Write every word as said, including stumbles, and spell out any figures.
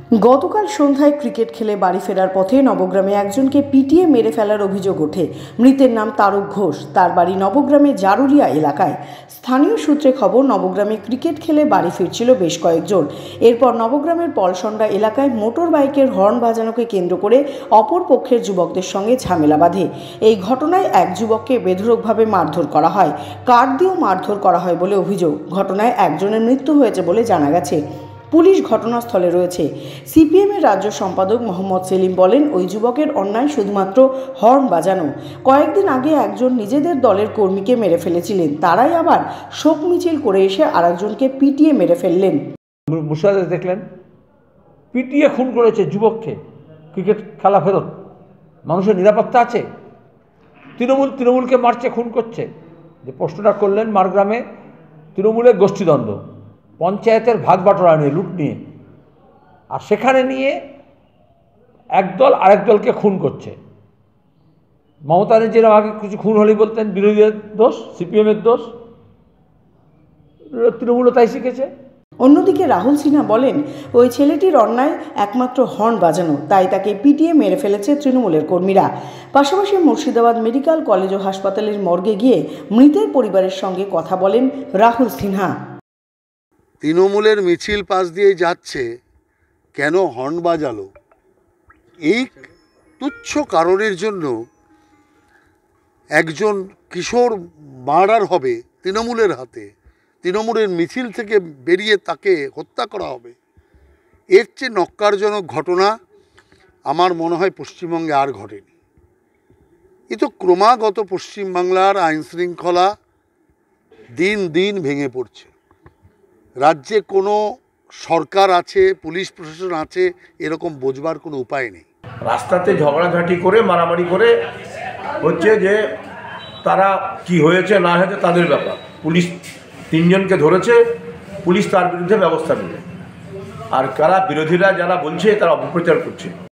গতকাল সন্ধ্যায় ক্রিকেট খেলে বাড়ি ফেরার পথে নবগ্রামে একজনকে পিটিয়ে মেরে ফেলার অভিযোগ ওঠে। মৃতের নাম তারক ঘোষ। তার বাড়ি নবগ্রামের জারুলিয়া এলাকায়। স্থানীয় সূত্রে খবর, নবগ্রামে ক্রিকেট খেলে বাড়ি ফিরছিল বেশ কয়েকজন। এরপর নবগ্রামের পলসন্ডা এলাকায় মোটর বাইকের হর্ন বাজানোকে কেন্দ্র করে অপর পক্ষের যুবকদের সঙ্গে ঝামেলা বাঁধে। এই ঘটনায় এক যুবককে বেধড়কভাবে মারধর করা হয়। কাঠ দিয়েও মারধর করা হয় বলে অভিযোগ। ঘটনায় একজনের মৃত্যু হয়েছে বলে জানা গেছে। পুলিশ ঘটনাস্থলে রয়েছে। সিপিএমের রাজ্য সম্পাদক মোহাম্মদ সেলিম বলেন, ওই যুবকের অন্যায় শুধুমাত্র হর্ন বাজানো। কয়েকদিন আগে একজন নিজেদের দলের কর্মীকে মেরে ফেলেছিলেন, তারাই আবার শোক মিছিল করে এসে আরেকজনকে পিটিয়ে মেরে ফেললেন। মুর্শিদাবাদে দেখলেন পিটিয়ে খুন করেছে যুবককে। ক্রিকেট খেলা ফেরত, মানুষের নিরাপত্তা আছে। তৃণমূল তৃণমূলকে মারছে, খুন করছে। যে প্রশ্নটা করলেন, মারগ্রামে তৃণমূলের গোষ্ঠীদ্বন্দ্ব, পঞ্চায়েতের ভাগ বাটোয়ারা নিয়ে, লুট নিয়ে, আর সেখানে নিয়ে একদল আরেক দলকে খুন করছে। মমতা যেরকম আগে কিছু খুন হলেই বলতেন বিরোধীদের দোষ, সিপিএমের দোষ, তৃণমূলও তাই শিখেছে। অন্যদিকে রাহুল সিনহা বলেন, ওই ছেলেটির অন্যায় একমাত্র হর্ন বাজানো, তাই তাকে পিটিয়ে মেরে ফেলেছে তৃণমূলের কর্মীরা। পাশাপাশি মুর্শিদাবাদ মেডিকেল কলেজ ও হাসপাতালের মর্গে গিয়ে মৃতের পরিবারের সঙ্গে কথা বলেন রাহুল সিনহা। তৃণমূলের মিছিল পাশ দিয়ে যাচ্ছে, কেন হর্ন বাজালো? এই তুচ্ছ কারণের জন্য একজন কিশোর মার্ডার হবে তৃণমূলের হাতে, তৃণমূলের মিছিল থেকে বেরিয়ে তাকে হত্যা করা হবে। এর চেয়ে নক্কারজনক ঘটনা আমার মনে হয় পশ্চিমবঙ্গে আর ঘটেনি। এ তো ক্রমাগত পশ্চিমবাংলার আইনশৃঙ্খলা দিন দিন ভেঙে পড়ছে। রাজ্যে কোনো সরকার আছে, পুলিশ প্রশাসন আছে, এরকম বোঝবার কোনো উপায় নেই। রাস্তাতে ঝগড়াঝাঁটি করে মারামারি করে হচ্ছে যে তারা কি হয়েছে না হয়েছে তাদের ব্যাপার। পুলিশ তিনজনকে ধরেছে, পুলিশ তার বিরুদ্ধে ব্যবস্থা নেবে। আর কারা বিরোধীরা যারা বলছে তারা অপপ্রচার করছে।